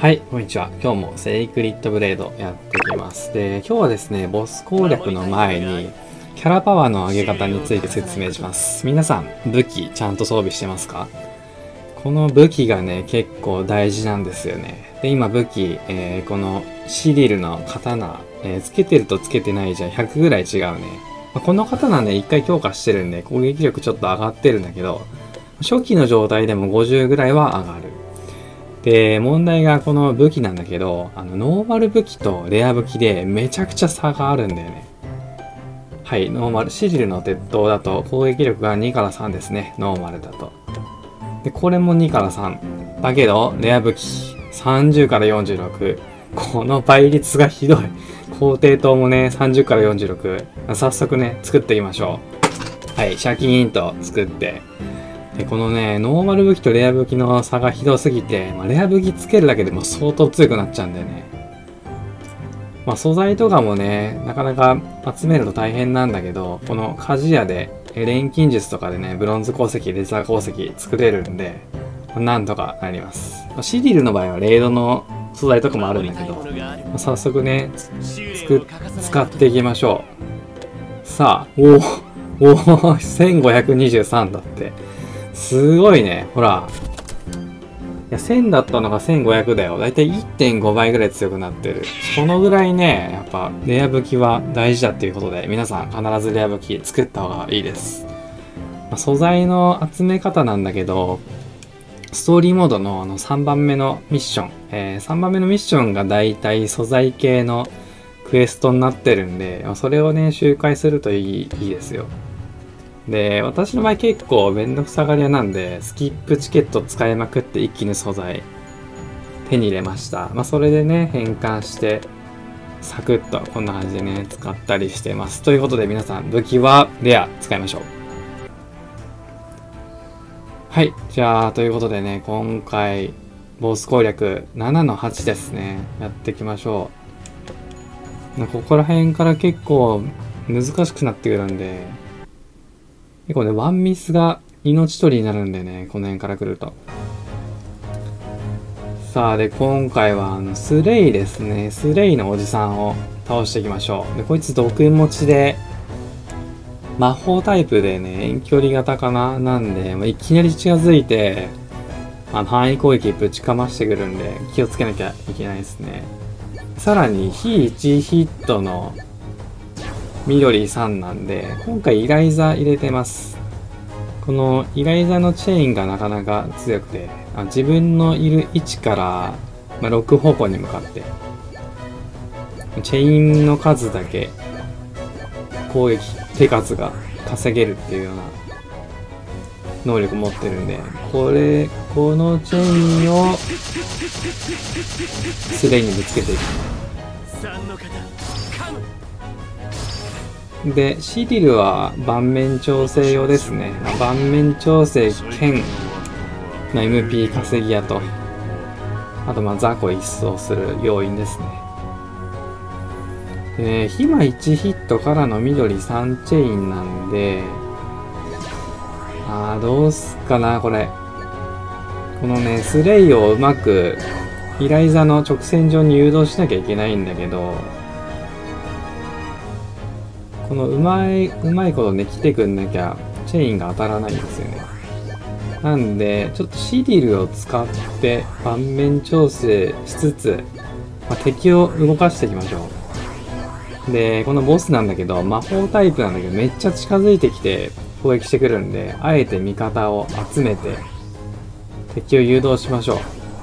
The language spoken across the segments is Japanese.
はい、こんにちは。今日もセイクリッドブレードやっていきます。で、今日はですね、ボス攻略の前に、キャラパワーの上げ方について説明します。皆さん、武器ちゃんと装備してますか？この武器がね、結構大事なんですよね。で、今武器、このシリルの刀、つけてるとつけてないじゃ100ぐらい違うね。この刀ね、一回強化してるんで、攻撃力ちょっと上がってるんだけど、初期の状態でも50ぐらいは上がる。で、問題がこの武器なんだけど、ノーマル武器とレア武器でめちゃくちゃ差があるんだよね。はい、ノーマル、シリルの鉄塔だと攻撃力が2から3ですね。ノーマルだと。で、これも2から3。だけど、レア武器、30から46。この倍率がひどい。皇帝塔もね、30から46。早速ね、作っていきましょう。はい、シャキーンと作って。で、このね、ノーマル武器とレア武器の差がひどすぎて、レア武器つけるだけでも相当強くなっちゃうんだよね。素材とかもね、なかなか集めると大変なんだけど、この鍛冶屋で、錬金術とかでね、ブロンズ鉱石、レザー鉱石作れるんで、なんとかなります。シリルの場合はレードの素材とかもあるんだけど、早速ね、使っていきましょう。さあ、おお1523だって。すごいね。ほら。いや、1000だったのが1500だよ。だいたい 1.5 倍ぐらい強くなってる。そのぐらいね、やっぱ、レア武器は大事だっていうことで、皆さん必ずレア武器作った方がいいです。素材の集め方なんだけど、ストーリーモードの3番目のミッション。3番目のミッションがだいたい素材系のクエストになってるんで、それをね、周回するといいですよ。で、私の場合結構めんどくさがり屋なんで、スキップチケット使いまくって一気に素材手に入れました。それでね、変換して、サクッとこんな感じでね、使ったりしてます。ということで皆さん、武器はレア使いましょう。はい。じゃあ、ということでね、今回、ボス攻略7の8ですね。やっていきましょう。ここら辺から結構難しくなってくるんで、結構ね、ワンミスが命取りになるんでね、この辺から来ると。さあ、で、今回はスレイですね。スレイのおじさんを倒していきましょう。で、こいつ毒持ちで、魔法タイプでね、遠距離型かななんで、いきなり近づいて、範囲攻撃ぶちかましてくるんで、気をつけなきゃいけないですね。さらに、非1ヒットの緑3なんで、今回イライザ入れてます。このイライザのチェーンがなかなか強くて、自分のいる位置から、6方向に向かって、チェーンの数だけ攻撃手数が稼げるっていうような能力持ってるんで、このチェーンをスレイにぶつけていく。で、シリルは盤面調整用ですね。盤面調整兼MP 稼ぎ屋と、あと雑魚一掃する要因ですね。で、ヒマ1ヒットからの緑3チェインなんで、どうすっかな、これ。このね、スレイをうまくイライザの直線上に誘導しなきゃいけないんだけど、このうまいことね、来てくんなきゃ、チェインが当たらないんですよね。なんで、ちょっとシリルを使って、盤面調整しつつ、敵を動かしていきましょう。で、このボスなんだけど、魔法タイプなんだけど、めっちゃ近づいてきて攻撃してくるんで、あえて味方を集めて、敵を誘導しましょ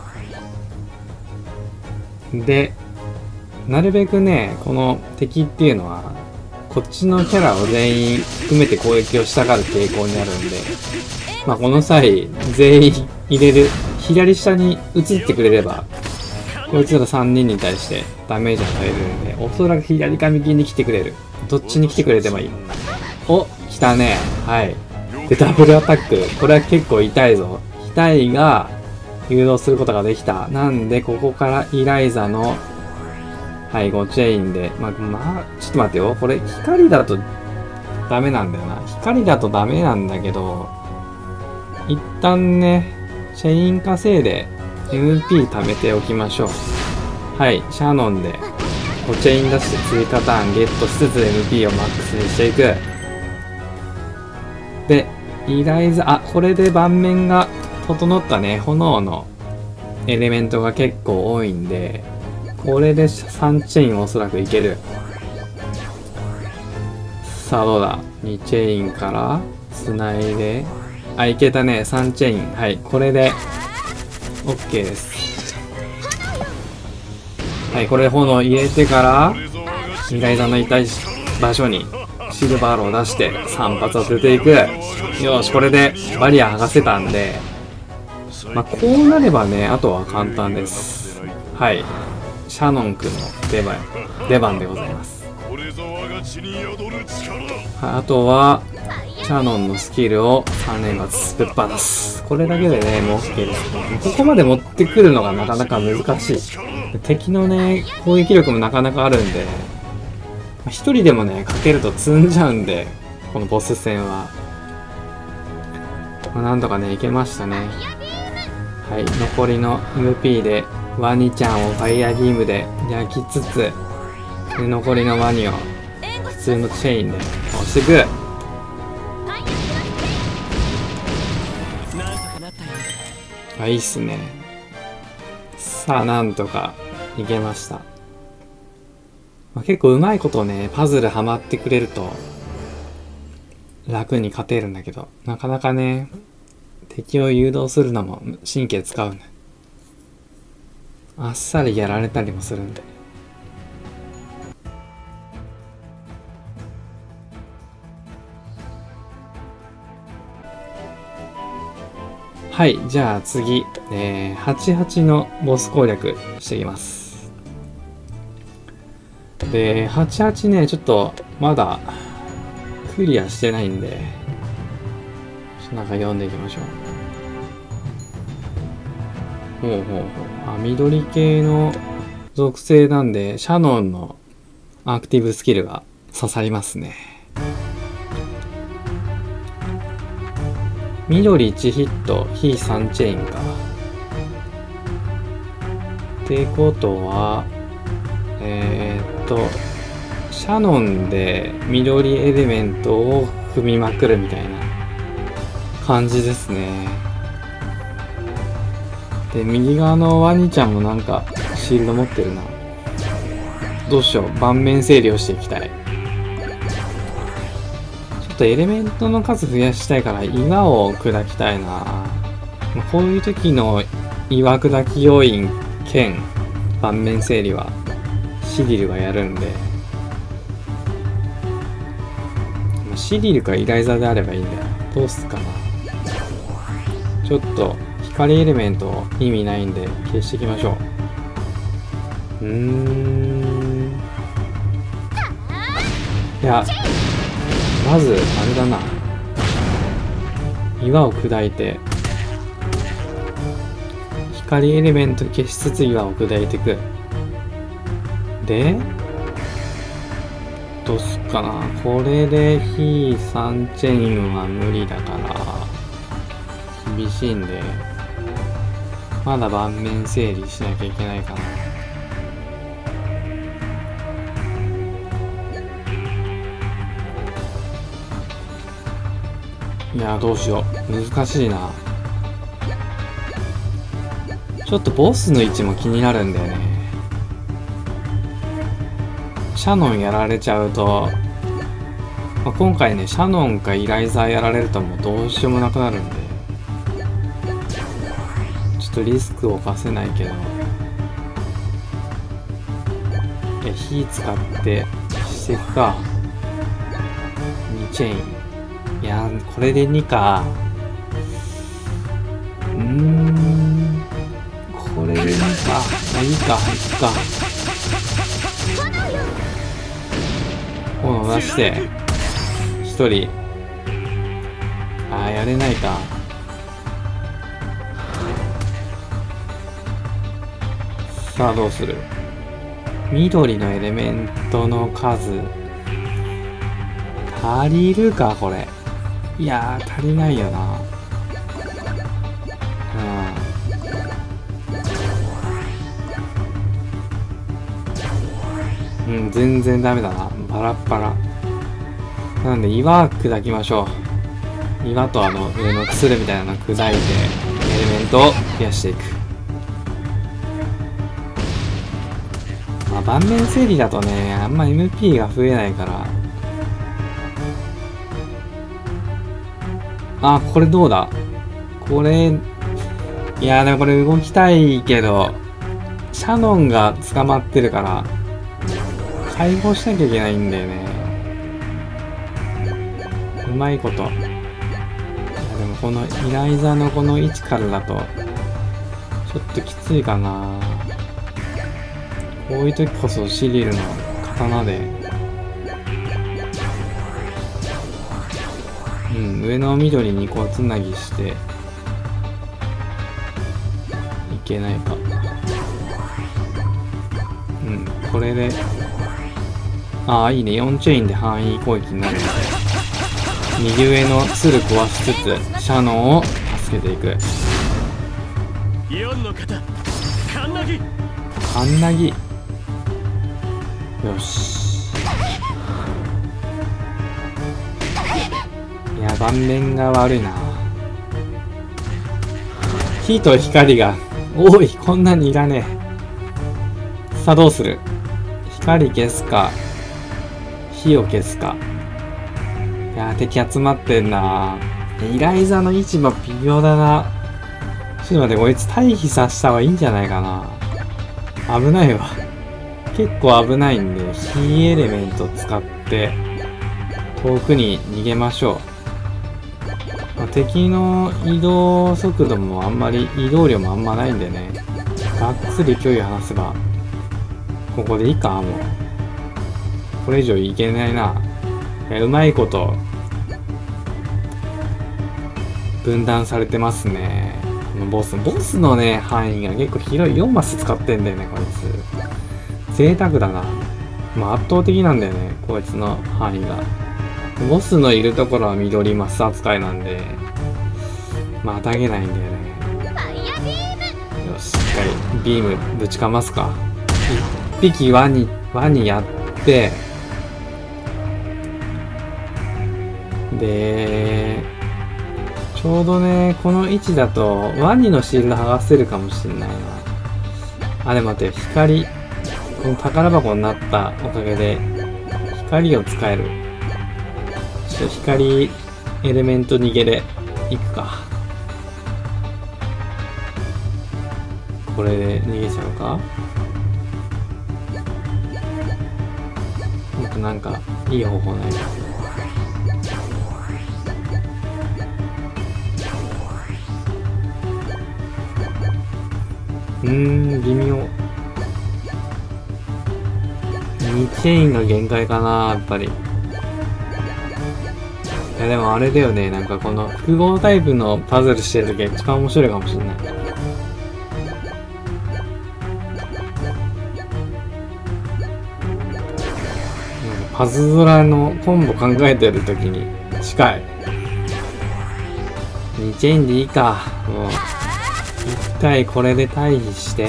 う。で、なるべくね、この敵っていうのは、こっちのキャラを全員含めて攻撃をしたがる傾向にあるんで、この際、全員入れる、左下に移ってくれれば、こいつら3人に対してダメージを与えるんで、おそらく左か右に来てくれる。どっちに来てくれてもいい。お、来たね。はい。で、ダブルアタック。これは結構痛いぞ。額が誘導することができた。なんで、ここからイライザの、はい、5チェインで。ちょっと待ってよ。これ、光だとダメなんだよな。光だとダメなんだけど、一旦ね、チェイン稼いで MP 貯めておきましょう。はい、シャノンで5チェイン出して追加ターンゲットしつつ MP をマックスにしていく。で、イライザ、これで盤面が整ったね。炎のエレメントが結構多いんで、これで3チェインおそらくいける。さあどうだ、2チェインからつないで、いけたね。3チェイン。はい、これで OK です。はい、これで炎入れてからイライザの痛い場所にシルバーローを出して3発当てていく。よし、これでバリア剥がせたんで、こうなればね、あとは簡単です。はい、シャノン君の出番でございます。あとはシャノンのスキルを3連発ぶっ放す。これだけでね、もう OK ですね。ここまで持ってくるのがなかなか難しい。敵のね、攻撃力もなかなかあるんで、一人でもね、かけると積んじゃうんで、このボス戦は。なんとかね、いけましたね。はい、残りの MP でワニちゃんをファイヤービームで焼きつつ、で残りのワニを普通のチェインで押していく。いいっすね。さあ、なんとかいけました。結構うまいことね、パズルハマってくれると楽に勝てるんだけど、なかなかね、敵を誘導するのも神経使うね。あっさりやられたりもするんで。はい、じゃあ次、88のボス攻略していきます。で、88ね、ちょっとまだクリアしてないんで、なんか読んでいきましょう。ほうほうほう。緑系の属性なんで、シャノンのアクティブスキルが刺さりますね。緑1ヒット、非3チェインか。ってことは、シャノンで緑エレメントを組みまくるみたいな感じですね。で、右側のワニちゃんもなんかシールド持ってるな。どうしよう、盤面整理をしていきたい。ちょっとエレメントの数増やしたいから岩を砕きたいな。こういう時の岩砕き要因兼盤面整理はシリルがやるんで、シリルかイライザであればいいんだよ。どうすっかな。ちょっと光エレメント意味ないんで消していきましょう。いや、まずあれだな、岩を砕いて光エレメント消しつつ岩を砕いていく。でどうすっかな。これで非3チェインは無理だから厳しいんで、まだ盤面整理しなきゃいけないかな。いや、どうしよう、難しいな。ちょっとボスの位置も気になるんだよね。シャノンやられちゃうと、今回ね、シャノンかイライザーやられるともうどうしようもなくなるんで、ちょっとリスクを冒せないけど、火使ってしていくか。2チェイン。いや、これで2か。これで2か。いいか、いくか。炎出して、1人。やれないか。さあ、どうする？緑のエレメントの数、足りるか、これ。いやー、足りないよな。 うん、全然ダメだな。バラッバラ。なんで岩砕きましょう。岩と上の薬みたいなの砕いて、エレメントを増やしていく。まあ、盤面整理だとね、あんま MP が増えないから。あ、これどうだ？これ、いやでもこれ動きたいけど、シャノンが捕まってるから、解放しなきゃいけないんだよね。うまいこと。いやでもこのイライザのこの位置からだと、ちょっときついかな。こういう時こそシリルの刀で、うん、上の緑にこうつなぎして、いけないか。うん、これで、ああ、いいね。4チェインで範囲攻撃になるので、右上のツル壊しつつ、シャノンを助けていく。カンナギ。よし。いや、盤面が悪いな。火と光が多い。こんなにいらねえ。さあどうする？光消すか、火を消すか。いやー、敵集まってんな。イライザの位置も微妙だな。ちょっと待って、こいつ退避させた方がいいんじゃないかな。危ないわ。結構危ないんで、火エレメント使って遠くに逃げましょう。まあ、敵の移動速度もあんまり、移動量もあんまないんでね。がっつり距離を離せば、ここでいいか、もう。これ以上いけないな。うまいこと、分断されてますね。このボスのね、範囲が結構広い。4マス使ってんだよね、こいつ。贅沢だな。まあ圧倒的なんだよね、こいつの範囲が。ボスのいるところは緑マス扱いなんで、まあたげないんだよね。よし、しっかりビームぶちかますか。一匹輪にやって、で、ちょうどね、この位置だと、ワニのシールド剥がせるかもしんないな。あ、でも待って、光、この宝箱になったおかげで、光を使える。ちょっと光エレメント逃げでいくか。これで逃げちゃうか。もっとなんか、いい方法ないか。微妙。2チェインが限界かな、やっぱり。いや、でもあれだよね、なんかこの複合タイプのパズルしてる時が一番面白いかもしれない。パズドラのコンボ考えてる時に近い。2チェインでいいか、もう。一回これで退避して、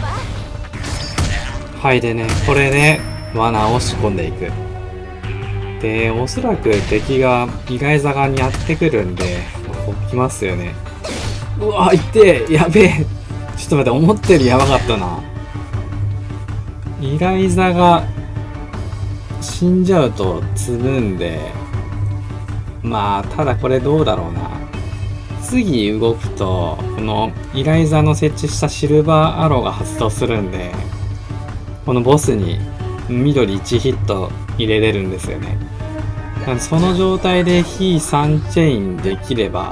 はいでね、これで罠を仕込んでいく。で、おそらく敵がイライザ側にやってくるんで、来ますよね。うわ、痛え、やべえ。ちょっと待って、思ったよりやばかったな。イライザが死んじゃうと積むんで、まあ、ただこれどうだろうな。次動くと、このイライザの設置したシルバーアローが発動するんで、このボスに緑1ヒット入れれるんですよね。その状態で火3チェインできれば、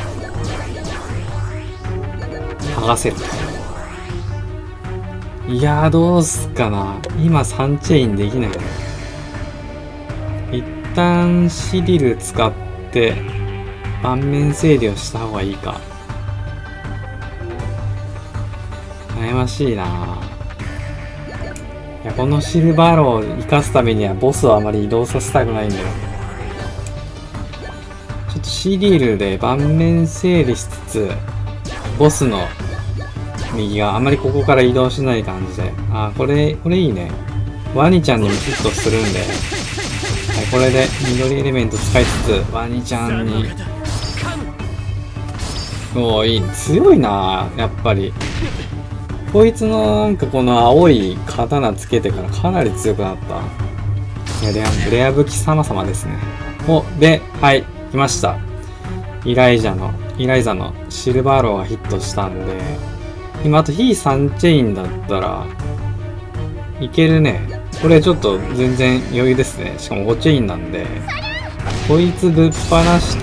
剥がせる。いやー、どうすっかな。今3チェインできない。一旦シリル使って、盤面整理をした方がいいか。悩ましいな。いや、このシルバーローを生かすためにはボスをあまり移動させたくないんだよ。ちょっとシリルで盤面整理しつつ、ボスの右があまりここから移動しない感じで。あ、これいいね。 ワニちゃんにもヒットするんで、はい、これで緑エレメント使いつつ、ワニちゃんに、おお、いい。強いなやっぱり。こいつのなんかこの青い刀つけてからかなり強くなった。いや、レア武器様々ですね。で、はい、来ました。イライザのシルバーローがヒットしたんで、今あと非3チェインだったら、いけるね。これちょっと全然余裕ですね。しかも5チェインなんで、こいつぶっ放して、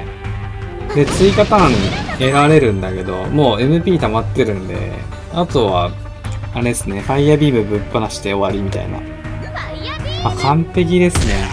で、追加ターン得られるんだけど、もう MP 溜まってるんで、あとは、あれですね、ファイヤービームぶっ放して終わりみたいな。あ、完璧ですね。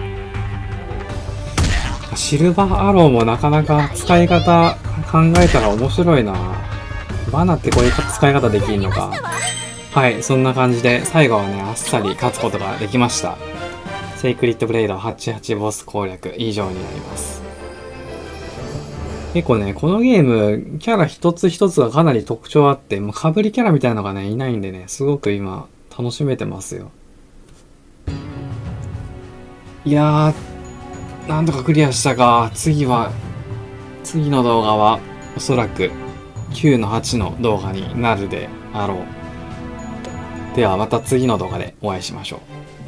シルバーアローもなかなか使い方考えたら面白いな。バナってこういう使い方できんのか。はい、そんな感じで最後はね、あっさり勝つことができました。セイクリッドブレイド88ボス攻略以上になります。結構ね、このゲーム、キャラ一つ一つがかなり特徴あって、もう被りキャラみたいなのがね、いないんでね、すごく今、楽しめてますよ。いやー、なんとかクリアしたか。次の動画は、おそらく、9の8の動画になるであろう。ではまた次の動画でお会いしましょう。